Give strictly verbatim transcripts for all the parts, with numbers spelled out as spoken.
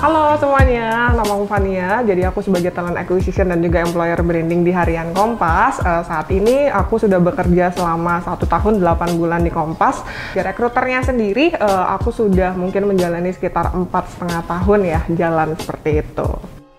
Halo semuanya, nama aku Fania. Jadi aku sebagai talent acquisition dan juga employer branding di Harian Kompas. Uh, saat ini aku sudah bekerja selama satu tahun delapan bulan di Kompas. Di rekruternya sendiri, uh, aku sudah mungkin menjalani sekitar empat setengah tahun ya jalan seperti itu.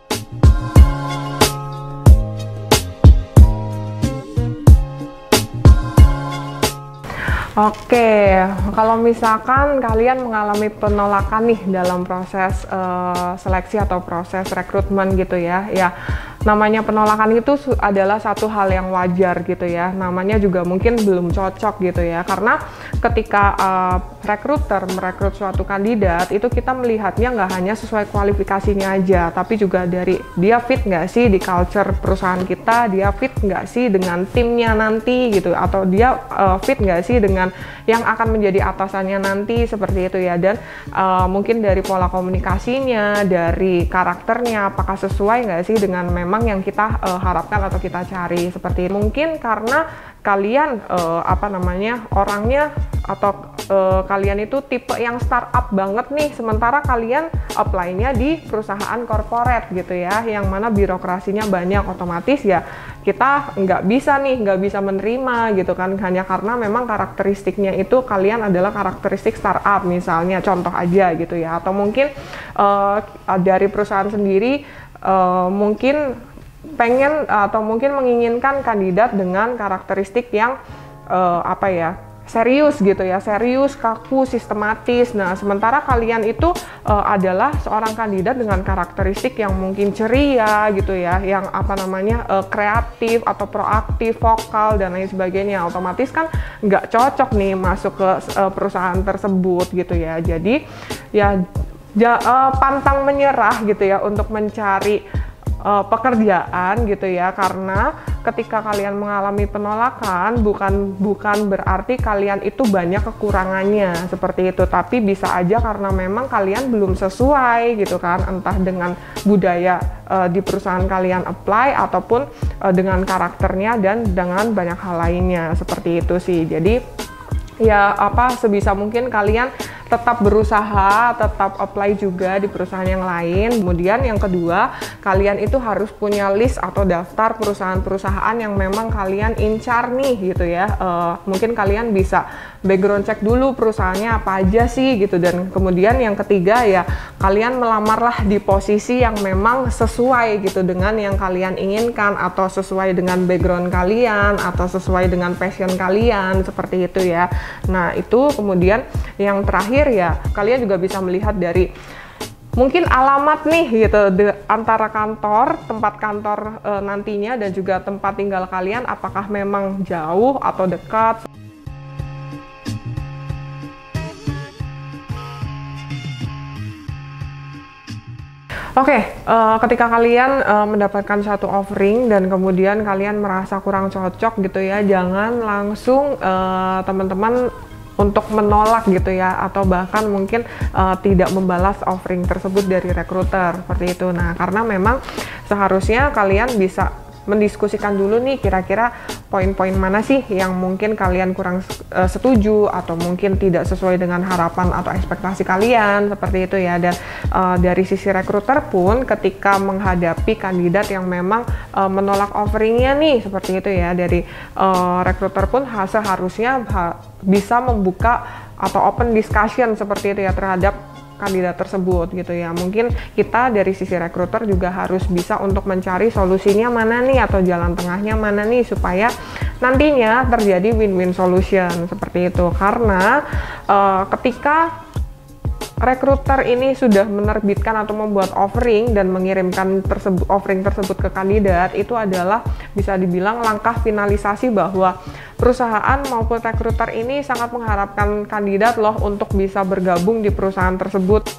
Oke, kalau misalkan kalian mengalami penolakan nih dalam proses uh, seleksi atau proses rekrutmen gitu ya, ya namanya penolakan itu adalah satu hal yang wajar gitu ya. Namanya juga mungkin belum cocok gitu ya, karena ketika uh, rekruter merekrut suatu kandidat itu kita melihatnya nggak hanya sesuai kualifikasinya aja, tapi juga dari dia fit nggak sih di culture perusahaan kita, dia fit nggak sih dengan timnya nanti gitu, atau dia uh, fit nggak sih dengan yang akan menjadi atasannya nanti seperti itu ya. Dan uh, mungkin dari pola komunikasinya, dari karakternya, apakah sesuai nggak sih dengan memang yang kita uh, harapkan atau kita cari seperti itu. Mungkin karena kalian uh, apa namanya orangnya atau uh, kalian itu tipe yang startup banget nih, sementara kalian apply-nya di perusahaan corporate gitu ya, yang mana birokrasinya banyak, otomatis ya kita nggak bisa nih, nggak bisa menerima gitu kan, hanya karena memang karakteristiknya itu kalian adalah karakteristik startup misalnya, contoh aja gitu ya. Atau mungkin uh, dari perusahaan sendiri uh, mungkin pengen atau mungkin menginginkan kandidat dengan karakteristik yang uh, apa ya, serius gitu ya, serius, kaku, sistematis. Nah, sementara kalian itu uh, adalah seorang kandidat dengan karakteristik yang mungkin ceria gitu ya, yang apa namanya uh, kreatif atau proaktif, vokal dan lain sebagainya. Otomatis kan nggak cocok nih masuk ke uh, perusahaan tersebut gitu ya. Jadi ya ja, uh, pantang menyerah gitu ya untuk mencari Uh, pekerjaan gitu ya, karena ketika kalian mengalami penolakan bukan bukan berarti kalian itu banyak kekurangannya seperti itu, tapi bisa aja karena memang kalian belum sesuai gitu kan, entah dengan budaya uh, di perusahaan kalian apply ataupun uh, dengan karakternya dan dengan banyak hal lainnya seperti itu sih. Jadi ya apa sebisa mungkin kalian tetap berusaha, tetap apply juga di perusahaan yang lain. Kemudian yang kedua, kalian itu harus punya list atau daftar perusahaan-perusahaan yang memang kalian incar nih gitu ya. Uh, mungkin kalian bisa background check dulu perusahaannya apa aja sih gitu. Dan kemudian yang ketiga ya, kalian melamarlah di posisi yang memang sesuai gitu dengan yang kalian inginkan, atau sesuai dengan background kalian, atau sesuai dengan passion kalian seperti itu ya. Nah itu kemudian yang terakhir ya, kalian juga bisa melihat dari mungkin alamat nih gitu, de, antara kantor, tempat kantor e, nantinya dan juga tempat tinggal kalian, apakah memang jauh atau dekat. Oke, okay, uh, ketika kalian uh, mendapatkan satu offering dan kemudian kalian merasa kurang cocok gitu ya, jangan langsung uh, teman-teman untuk menolak gitu ya, atau bahkan mungkin uh, tidak membalas offering tersebut dari rekruter seperti itu. Nah, karena memang seharusnya kalian bisa mendiskusikan dulu nih, kira-kira poin-poin mana sih yang mungkin kalian kurang uh, setuju atau mungkin tidak sesuai dengan harapan atau ekspektasi kalian seperti itu ya. Dan uh, dari sisi rekruter pun ketika menghadapi kandidat yang memang uh, menolak offeringnya nih seperti itu ya, dari uh, rekruter pun seharusnya ha bisa membuka atau open discussion seperti itu ya terhadap kandidat tersebut gitu ya. Mungkin kita dari sisi rekruter juga harus bisa untuk mencari solusinya mana nih, atau jalan tengahnya mana nih, supaya nantinya terjadi win-win solution seperti itu. Karena uh, ketika rekruter ini sudah menerbitkan atau membuat offering dan mengirimkan tersebut, offering tersebut ke kandidat, itu adalah bisa dibilang langkah finalisasi bahwa perusahaan maupun rekruter ini sangat mengharapkan kandidat loh untuk bisa bergabung di perusahaan tersebut.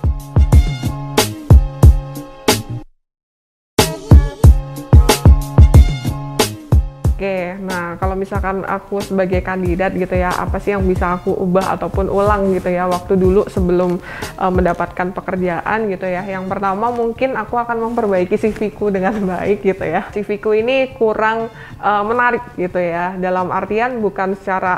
Oke, nah kalau misalkan aku sebagai kandidat gitu ya, apa sih yang bisa aku ubah ataupun ulang gitu ya waktu dulu sebelum uh, mendapatkan pekerjaan gitu ya. Yang pertama mungkin aku akan memperbaiki C V-ku dengan baik gitu ya. C V-ku ini kurang uh, menarik gitu ya, dalam artian bukan secara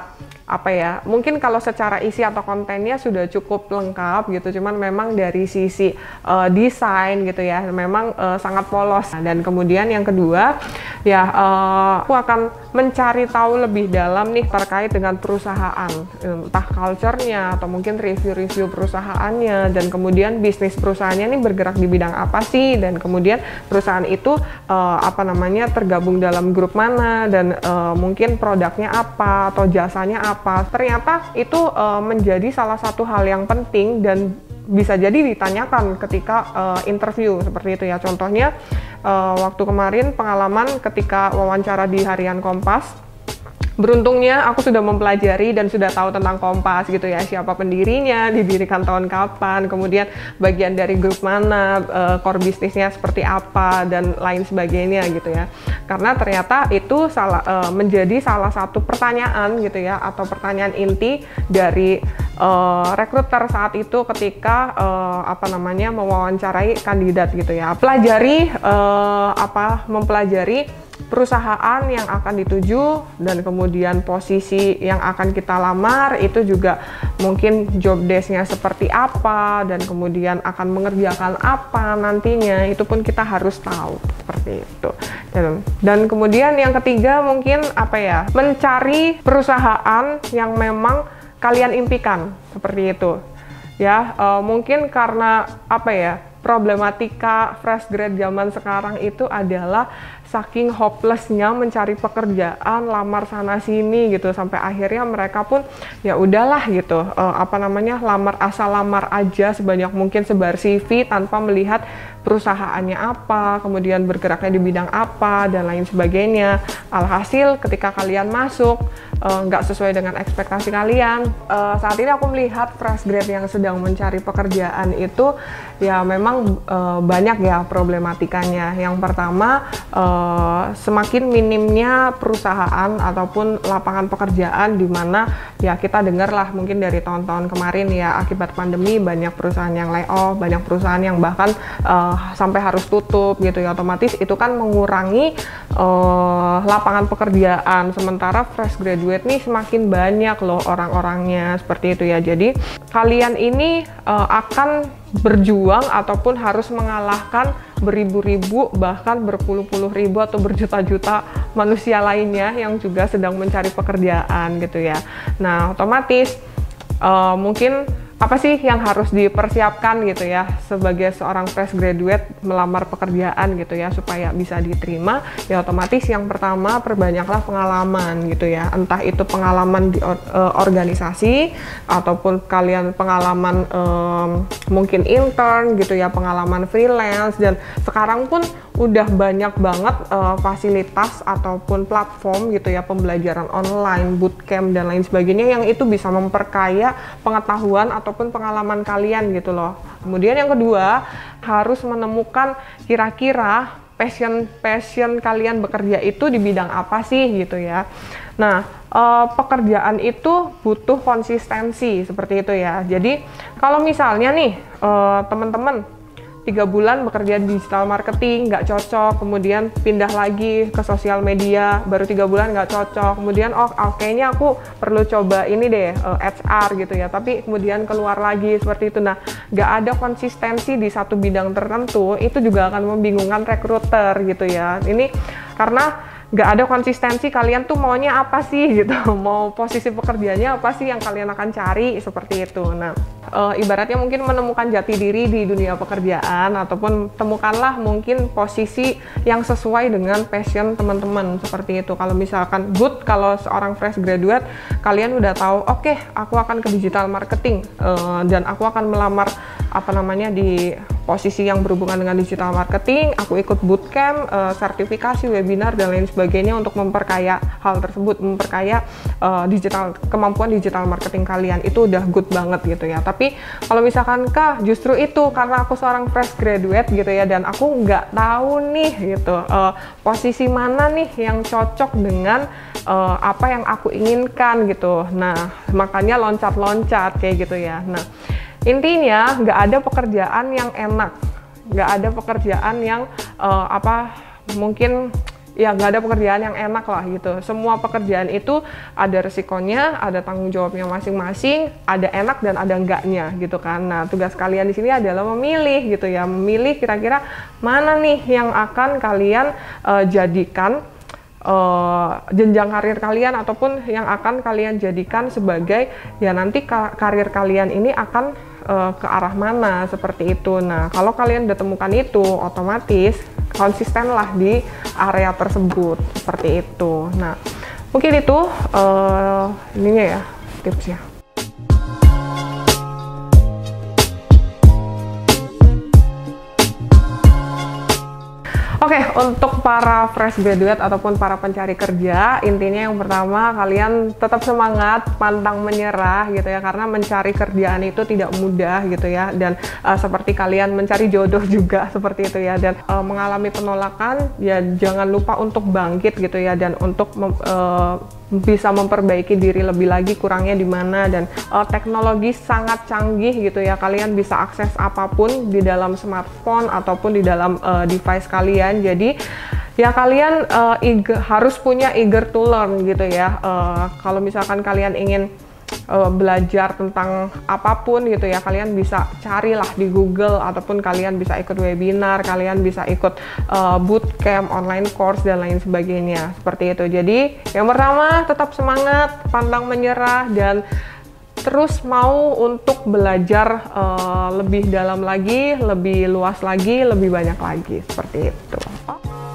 apa ya, mungkin kalau secara isi atau kontennya sudah cukup lengkap gitu, cuman memang dari sisi uh, desain gitu ya, memang uh, sangat polos. Dan kemudian yang kedua ya, uh, aku akan mencari tahu lebih dalam nih terkait dengan perusahaan, entah culture-nya atau mungkin review-review perusahaannya, dan kemudian bisnis perusahaannya ini bergerak di bidang apa sih, dan kemudian perusahaan itu uh, apa namanya tergabung dalam grup mana, dan uh, mungkin produknya apa atau jasanya apa. Ternyata itu uh, menjadi salah satu hal yang penting dan bisa jadi ditanyakan ketika uh, interview seperti itu ya. Contohnya uh, waktu kemarin pengalaman ketika wawancara di Harian Kompas, beruntungnya aku sudah mempelajari dan sudah tahu tentang Kompas gitu ya, siapa pendirinya, didirikan tahun kapan, kemudian bagian dari grup mana, uh, core bisnisnya seperti apa, dan lain sebagainya gitu ya. Karena ternyata itu salah, uh, menjadi salah satu pertanyaan gitu ya, atau pertanyaan inti dari uh, rekruter saat itu ketika uh, apa namanya mewawancarai kandidat gitu ya. Pelajari uh, apa mempelajari perusahaan yang akan dituju, dan kemudian posisi yang akan kita lamar itu juga mungkin job desk-nya seperti apa, dan kemudian akan mengerjakan apa nantinya, itu pun kita harus tahu seperti itu. Dan, dan kemudian yang ketiga mungkin apa ya, mencari perusahaan yang memang kalian impikan seperti itu ya. E, mungkin karena apa ya, problematika fresh grad zaman sekarang itu adalah saking hopelessnya mencari pekerjaan, lamar sana sini gitu, sampai akhirnya mereka pun ya udahlah gitu, uh, apa namanya lamar asal lamar aja sebanyak mungkin, sebar C V tanpa melihat perusahaannya apa, kemudian bergeraknya di bidang apa, dan lain sebagainya. Alhasil ketika kalian masuk nggak uh, sesuai dengan ekspektasi kalian. Uh, saat ini aku melihat fresh grad yang sedang mencari pekerjaan itu ya memang uh, banyak ya problematikanya. Yang pertama, uh, semakin minimnya perusahaan ataupun lapangan pekerjaan, di mana ya kita dengar lah mungkin dari tahun-tahun kemarin ya, akibat pandemi banyak perusahaan yang layoff, banyak perusahaan yang bahkan uh, sampai harus tutup gitu ya. Otomatis itu kan mengurangi uh, lapangan pekerjaan, sementara fresh graduate nih semakin banyak loh orang-orangnya seperti itu ya. Jadi kalian ini uh, akan berjuang ataupun harus mengalahkan beribu-ribu bahkan berpuluh-puluh ribu atau berjuta-juta manusia lainnya yang juga sedang mencari pekerjaan gitu ya. Nah, otomatis uh, mungkin apa sih yang harus dipersiapkan gitu ya sebagai seorang fresh graduate melamar pekerjaan gitu ya supaya bisa diterima? Ya otomatis yang pertama, perbanyaklah pengalaman gitu ya, entah itu pengalaman di or, uh, organisasi ataupun kalian pengalaman um, mungkin intern gitu ya, pengalaman freelance. Dan sekarang pun udah banyak banget uh, fasilitas ataupun platform gitu ya, pembelajaran online, bootcamp dan lain sebagainya, yang itu bisa memperkaya pengetahuan atau ataupun pengalaman kalian gitu loh. Kemudian yang kedua, harus menemukan kira-kira passion passion kalian bekerja itu di bidang apa sih gitu ya. Nah, eh, pekerjaan itu butuh konsistensi seperti itu ya. Jadi kalau misalnya nih eh, teman-teman tiga bulan bekerja di digital marketing nggak cocok, kemudian pindah lagi ke sosial media baru tiga bulan nggak cocok, kemudian oh, oh kayaknya aku perlu coba ini deh uh, H R gitu ya, tapi kemudian keluar lagi seperti itu. Nah, nggak ada konsistensi di satu bidang tertentu, itu juga akan membingungkan rekruter gitu ya. Ini karena nggak ada konsistensi, kalian tuh maunya apa sih gitu, mau posisi pekerjaannya apa sih yang kalian akan cari seperti itu. Nah, e, ibaratnya mungkin menemukan jati diri di dunia pekerjaan, ataupun temukanlah mungkin posisi yang sesuai dengan passion teman-teman seperti itu. Kalau misalkan good, kalau seorang fresh graduate kalian udah tahu, oke okay, aku akan ke digital marketing e, dan aku akan melamar apa namanya di posisi yang berhubungan dengan digital marketing, aku ikut bootcamp, uh, sertifikasi, webinar dan lain sebagainya untuk memperkaya hal tersebut, memperkaya uh, digital kemampuan digital marketing kalian, itu udah good banget gitu ya. Tapi kalau misalkan kah justru itu karena aku seorang fresh graduate gitu ya, dan aku nggak tahu nih gitu uh, posisi mana nih yang cocok dengan uh, apa yang aku inginkan gitu. Nah, makanya loncat-loncat kayak gitu ya. Nah, intinya nggak ada pekerjaan yang enak, nggak ada pekerjaan yang uh, apa mungkin ya nggak ada pekerjaan yang enak lah gitu. Semua pekerjaan itu ada resikonya, ada tanggung jawabnya masing-masing, ada enak dan ada enggaknya gitu kan. Nah, tugas kalian di sini adalah memilih gitu ya, memilih kira-kira mana nih yang akan kalian uh, jadikan uh, jenjang karir kalian, ataupun yang akan kalian jadikan sebagai ya nanti ka karir kalian ini akan uh, ke arah mana, seperti itu. Nah, kalau kalian udah temukan itu, otomatis konsistenlah di area tersebut, seperti itu. Nah, mungkin itu uh, ininya ya, tipsnya. Oke, okay, untuk para fresh graduate ataupun para pencari kerja, intinya yang pertama, kalian tetap semangat, pantang menyerah gitu ya, karena mencari kerjaan itu tidak mudah gitu ya, dan uh, seperti kalian mencari jodoh juga seperti itu ya, dan uh, mengalami penolakan ya jangan lupa untuk bangkit gitu ya, dan untuk mem, uh, bisa memperbaiki diri lebih lagi, kurangnya di mana. Dan uh, teknologi sangat canggih gitu ya, kalian bisa akses apapun di dalam smartphone ataupun di dalam uh, device kalian. Jadi ya kalian uh, eager, harus punya eager to learn gitu ya. Uh, kalau misalkan kalian ingin uh, belajar tentang apapun gitu ya, kalian bisa carilah di Google, ataupun kalian bisa ikut webinar, kalian bisa ikut uh, bootcamp, online course dan lain sebagainya, seperti itu. Jadi yang pertama, tetap semangat, pantang menyerah, dan terus mau untuk belajar uh, lebih dalam lagi, lebih luas lagi, lebih banyak lagi, seperti itu.